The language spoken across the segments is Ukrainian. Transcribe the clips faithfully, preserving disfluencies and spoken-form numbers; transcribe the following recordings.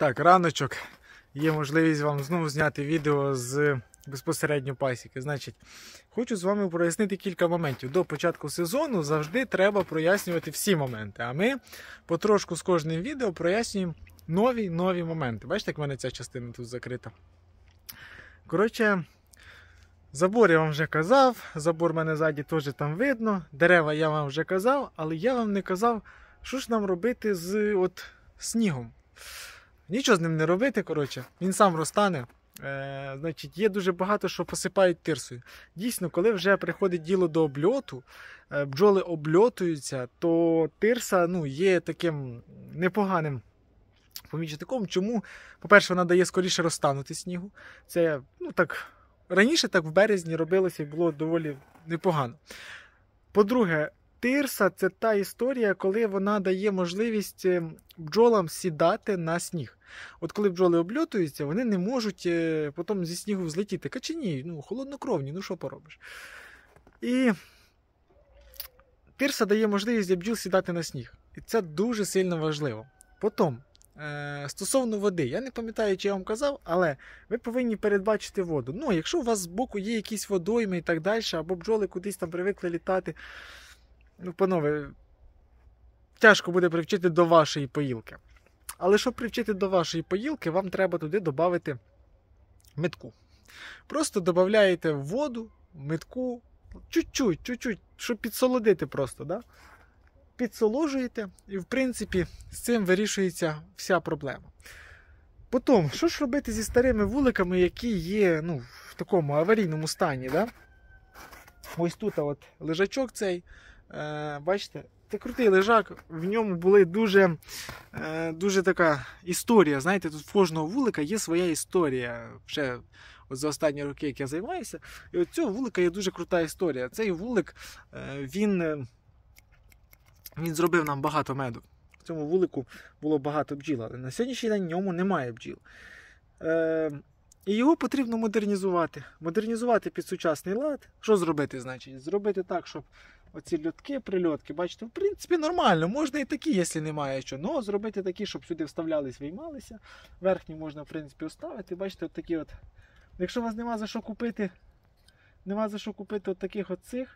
Так, раночок. Є можливість вам знову зняти відео з безпосередньо пасіки. Значить, хочу з вами прояснити кілька моментів. До початку сезону завжди треба прояснювати всі моменти. А ми потрошку з кожним відео прояснюємо нові нові моменти. Бачите, як в мене ця частина тут закрита. Коротше, забор я вам вже казав, забор в мене ззаді теж там видно, дерева я вам вже казав, але я вам не казав, що ж нам робити з от, снігом. Нічого з ним не робити, коротше, він сам розтане. Е, значить, є дуже багато, що посипають тирсою. Дійсно, коли вже приходить діло до обльоту, е, бджоли обльотуються, то тирса ну, є таким непоганим помічником. Чому? По-перше, вона дає скоріше розтанути снігу. Це, ну так, раніше так в березні робилося і було доволі непогано. По-друге, тирса – це та історія, коли вона дає можливість бджолам сідати на сніг. От коли бджоли обльотуються, вони не можуть потім зі снігу взлетіти. Качані, ну, холоднокровні, ну що поробиш. І тирса дає можливість для бджіл сідати на сніг. І це дуже сильно важливо. Потім, стосовно води, я не пам'ятаю, чи я вам казав, але ви повинні передбачити воду. Ну, якщо у вас збоку є якісь водойми і так далі, або бджоли кудись там привикли літати, ну, панове, тяжко буде привчити до вашої поїлки. Але щоб привчити до вашої поїлки, вам треба туди додати метку. Просто додаєте в воду, метку, чуть-чуть, чуть-чуть, щоб підсолодити просто, да? Підсоложуєте, і, в принципі, з цим вирішується вся проблема. Потім, що ж робити зі старими вуликами, які є, ну, в такому аварійному стані, да? Ось тут от лежачок цей, е, бачите, це крутий лежак, в ньому була дуже, е, дуже така історія, знаєте, тут в кожного вулика є своя історія, вже от за останні роки, як я займаюся, і от цього вулика є дуже крута історія. Цей вулик, е, він... Він зробив нам багато меду. В цьому вулику було багато бджіл, але на сьогоднішній день в ньому немає бджіл. Е, і його потрібно модернізувати. Модернізувати під сучасний лад. Що зробити, значить? Зробити так, щоб оці льотки, прильотки, бачите, в принципі нормально, можна і такі, якщо немає що. Ну, зробити такі, щоб сюди вставлялись, виймалися. Верхні можна, в принципі, вставити. Бачите, от такі от. Якщо у вас нема за що купити, нема за що купити от таких от цих,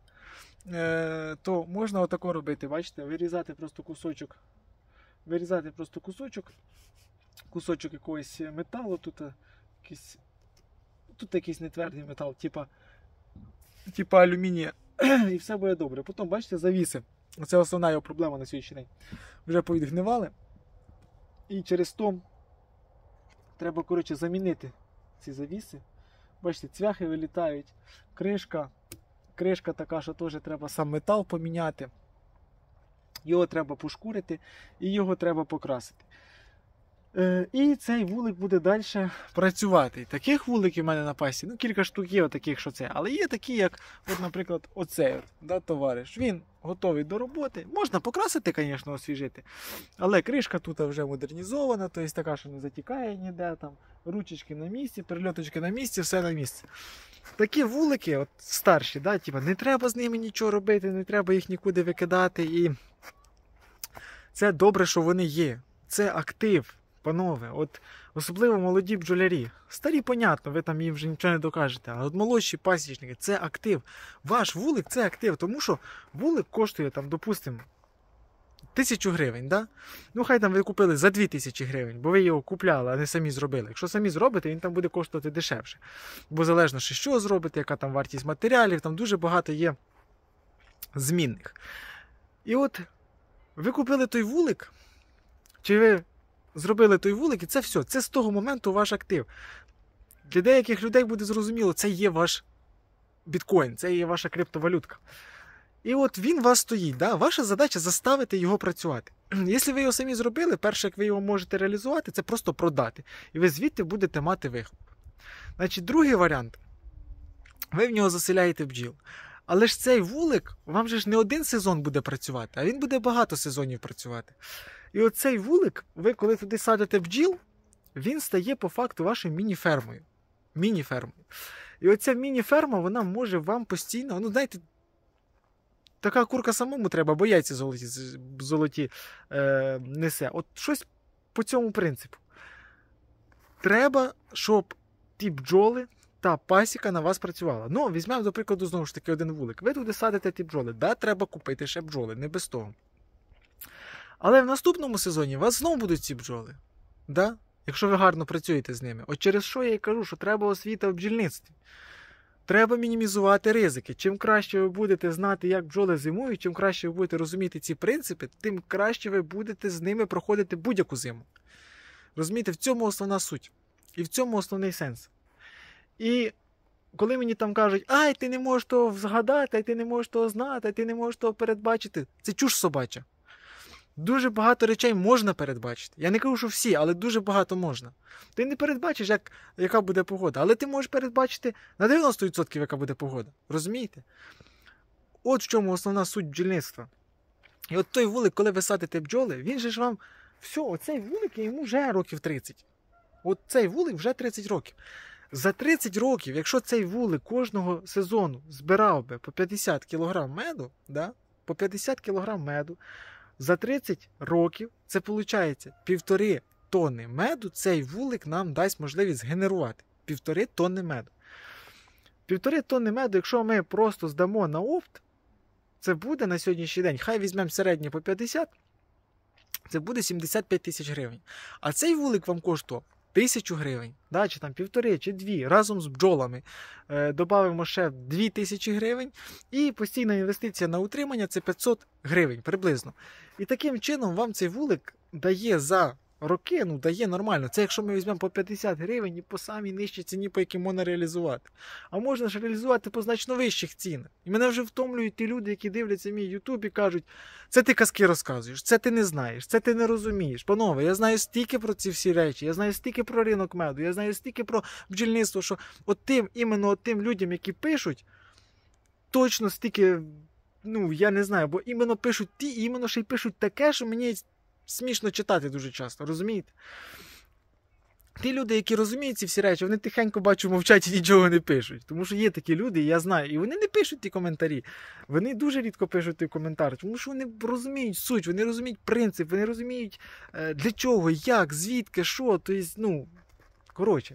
то можна отако робити, бачите, вирізати просто кусочок, вирізати просто кусочок, кусочок якогось металу, тут якийсь, тут якийсь нетвердий метал, типа, типа алюмінія, і все буде добре. Потім, бачите, завіси, це основна його проблема на сьогоднішній день, вже повідгнивали, і через то треба, коротше, замінити ці завіси, бачите, цвяхи вилітають, кришка, Кришка така, що теж треба сам метал поміняти. Його треба пошкурити і його треба покрасити. Е, і цей вулик буде далі працювати. Таких вуликів в мене на пасі, ну кілька штук є таких, що це. Але є такі, як, от, наприклад, оцей от, да, товариш. Він готовий до роботи. Можна покрасити, звісно, освіжити. Але кришка тут вже модернізована, тобто така, що не затікає ніде. Там, ручечки на місці, прильоточки на місці, все на місці. Такі вулики, от старші, да, типу, не треба з ними нічого робити, не треба їх нікуди викидати. І це добре, що вони є. Це актив, панове. От, особливо молоді бджолярі. Старі, понятно, ви там їм вже нічого не докажете. А от молодші пасічники – це актив. Ваш вулик – це актив, тому що вулик коштує, там, допустимо, тисячу гривень, да? Ну, хай там ви купили за дві тисячі гривень, бо ви його купляли, а не самі зробили. Якщо самі зробите, він там буде коштувати дешевше. Бо залежно, що зробите, яка там вартість матеріалів, там дуже багато є змінних. І от, ви купили той вулик, чи ви зробили той вулик, і це все, це з того моменту ваш актив. Для деяких людей буде зрозуміло, це є ваш біткоін, це є ваша криптовалютка. І от він у вас стоїть, да? Ваша задача заставити його працювати. Якщо ви його самі зробили, перше, як ви його можете реалізувати, це просто продати. І ви звідти будете мати вихлоп. Значить, другий варіант. Ви в нього заселяєте бджіл. Але ж цей вулик, вам же ж не один сезон буде працювати, а він буде багато сезонів працювати. І оцей вулик, ви коли туди садите бджіл, він стає по факту вашою міні-фермою. Міні-фермою. І оця міні-ферма, вона може вам постійно, ну знаєте, така курка самому треба, бо яйця золоті, золоті е, несе. От щось по цьому принципу. треба, щоб ті бджоли, та пасіка на вас працювала. Ну, візьмемо, до прикладу, знову ж таки, один вулик. Ви туди садите ті бджоли. Да, треба купити ще бджоли, не без того. Але в наступному сезоні у вас знову будуть ці бджоли. Да? Якщо ви гарно працюєте з ними. От через що я і кажу, що треба освіта в бджільництві. Треба мінімізувати ризики. Чим краще ви будете знати, як бджоли зимують, чим краще ви будете розуміти ці принципи, тим краще ви будете з ними проходити будь-яку зиму. Розумієте, в цьому основна суть. І в цьому основний сенс. І коли мені там кажуть, ай, ти не можеш того згадати, ай, ти не можеш того знати, ай, ти не можеш того передбачити, це чуш собача. Дуже багато речей можна передбачити. Я не кажу, що всі, але дуже багато можна. Ти не передбачиш, як, яка буде погода, але ти можеш передбачити на дев'яносто відсотків, яка буде погода. Розумієте? От в чому основна суть бджільництва. І от той вулик, коли ви садите бджоли, він же ж вам, все, оцей вулик, йому вже років тридцять. От цей вулик вже тридцять років. За тридцять років, якщо цей вулик кожного сезону збирав би по п'ятдесят кілограм меду, да, по п'ятдесят кілограм меду, за тридцять років, це виходить, півтори тонни меду цей вулик нам дасть можливість згенерувати. Півтори тонни меду. Півтори тонни меду, якщо ми просто здамо на опт, це буде на сьогоднішній день, хай візьмемо середнє по п'ятдесят, це буде сімдесят п'ять тисяч гривень. А цей вулик вам коштував тисячу гривень, да, чи там півтори, чи дві, разом з бджолами. Е, добавимо ще дві тисячі гривень, і постійна інвестиція на утримання – це п'ятсот гривень приблизно. І таким чином вам цей вулик дає за роки, ну, дає нормально. Це якщо ми візьмемо по п'ятдесят гривень і по самій нижчій ціні, по якій можна реалізувати. А можна ж реалізувати по значно вищих цінах. І мене вже втомлюють ті люди, які дивляться мій ютуб і кажуть, це ти казки розказуєш, це ти не знаєш, це ти не розумієш. Панове, я знаю стільки про ці всі речі, я знаю стільки про ринок меду, я знаю стільки про бджільництво, що от тим, іменно от тим людям, які пишуть, точно стільки, ну, я не знаю, бо іменно пишуть ті, іменно ще й пишуть таке, що мені смішно читати дуже часто, розумієте? Ті люди, які розуміють ці всі речі, вони тихенько, бачу, мовчать і нічого не пишуть. Тому що є такі люди, я знаю, і вони не пишуть ті коментарі. Вони дуже рідко пишуть ті коментарі, тому що вони розуміють суть, вони розуміють принцип, вони розуміють для чого, як, звідки, що, тобто, ну, коротше.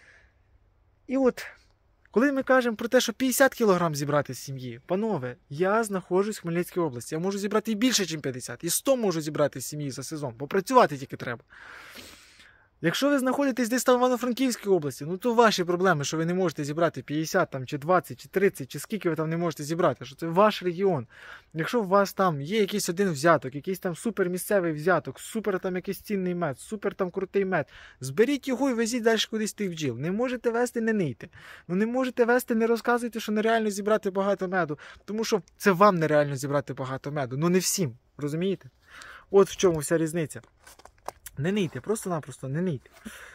І от, коли ми кажемо про те, що п'ятдесят кілограм зібрати з сім'ї, панове, я знаходжусь в Хмельницькій області, я можу зібрати і більше, ніж п'ятдесят, і сто можу зібрати з сім'ї за сезон, бо працювати тільки треба. Якщо ви знаходитесь десь там в Івано-Франківській області, ну то ваші проблеми, що ви не можете зібрати п'ятдесят, там, чи двадцять, чи тридцять, чи скільки ви там не можете зібрати, що це ваш регіон. Якщо у вас там є якийсь один взяток, якийсь там супер місцевий взяток, супер там якийсь цінний мед, супер там крутий мед, зберіть його і везіть далі кудись тих бджіл. Не можете вести, не нийте. Ну не можете вести, не розказуйте, що нереально зібрати багато меду, тому що це вам нереально зібрати багато меду, ну не всім, розумієте? От в чому вся різниця. Не нийте, просто-напросто не нийте.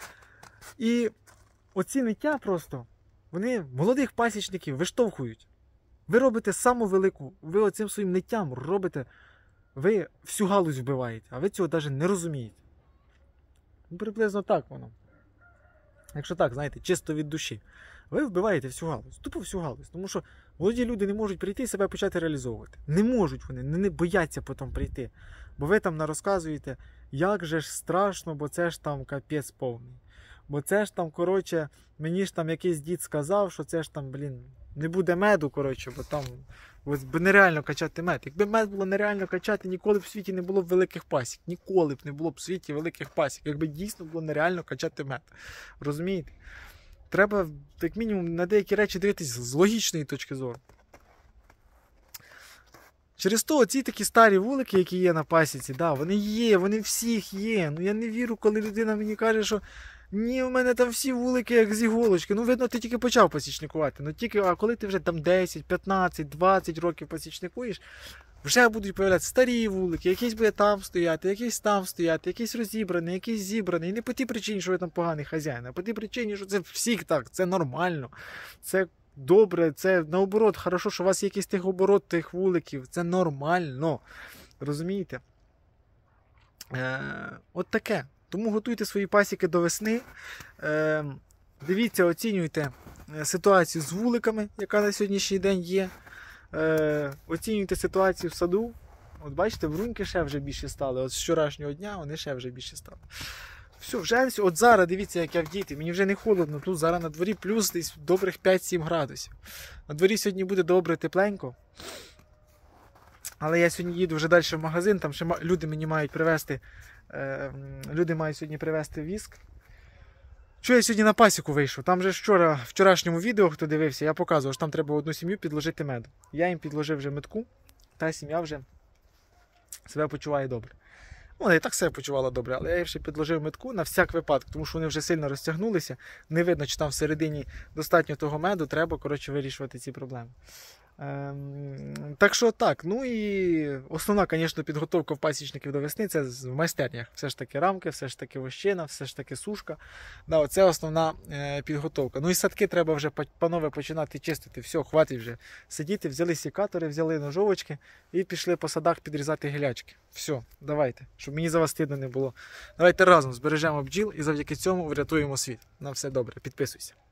І оці ниття просто, вони молодих пасічників виштовхують. Ви робите саму велику, ви оцим своїм ниттям робите, ви всю галузь вбиваєте, а ви цього навіть не розумієте. Ну, приблизно так воно. Якщо так, знаєте, чисто від душі. Ви вбиваєте всю галузь, тупо всю галузь. Тому що молоді люди не можуть прийти і себе почати реалізовувати. Не можуть вони, не бояться потім прийти. Бо ви там нарозказуєте, як же ж страшно, бо це ж там капець повний. Бо це ж там, коротше, мені ж там якийсь дід сказав, що це ж там, блін, не буде меду, коротше, бо там ось, бо нереально качати мед. Якби мед було нереально качати, ніколи б в світі не було б великих пасік. Ніколи б не було б в світі великих пасік, якби дійсно було нереально качати мед. Розумієте? Треба, як мінімум, на деякі речі дивитись з логічної точки зору. Через то ці такі старі вулики, які є на пасіці, да, вони є, вони всіх є. Ну я не вірю, коли людина мені каже, що ні, у мене там всі вулики як з іголочки. Ну, видно, ти тільки почав пасічникувати. Ну, тільки, а коли ти вже там десять, п'ятнадцять, двадцять років пасічникуєш, вже будуть появлятися старі вулики, якийсь буде там стояти, якийсь там стояти, якийсь розібраний, якийсь зібраний. І не по тій причині, що ви там поганий хазяїн, а по тій причині, що це всіх так, це нормально, це добре, це наоборот, хорошо, що у вас є якийсь тих оборот тих вуликів, це нормально, розумієте? Е, от таке. Тому готуйте свої пасіки до весни, е, дивіться, оцінюйте ситуацію з вуликами, яка на сьогоднішній день є. Е, оцінюйте ситуацію в саду. От бачите, бруньки ще вже більше стали. От з вчорашнього дня вони ще вже більше стали. Все, вже все. От зараз дивіться, як я вдіти. Мені вже не холодно. Тут зараз на дворі плюс десь добрих п'ять-сім градусів. На дворі сьогодні буде добре тепленько. Але я сьогодні їду вже далі в магазин, там ще люди мені мають привезти, е, люди мають сьогодні привезти віск. Що я сьогодні на пасіку вийшов? Там же вчора, в вчорашньому відео, хто дивився, я показував, що там треба одну сім'ю підложити меду. Я їм підложив вже медку, та сім'я вже себе почуває добре. Вона і так себе почувала добре, але я їм ще підложив медку на всяк випадок, тому що вони вже сильно розтягнулися. Не видно, чи там всередині достатньо того меду, треба, коротше, вирішувати ці проблеми. Ем, так що так, ну і основна, звісно, підготовка в пасічників до весни, це в майстернях. Все ж таки рамки, все ж таки вощина, все ж таки сушка. Да, оце основна е, підготовка. Ну і садки треба вже, панове, починати чистити. Все, хватить вже сидіти, взяли сікатори, взяли ножовочки і пішли по садах підрізати гілячки. Все, давайте, щоб мені за вас стидно не було. Давайте разом збережемо бджіл і завдяки цьому врятуємо світ. На все добре, підписуйся.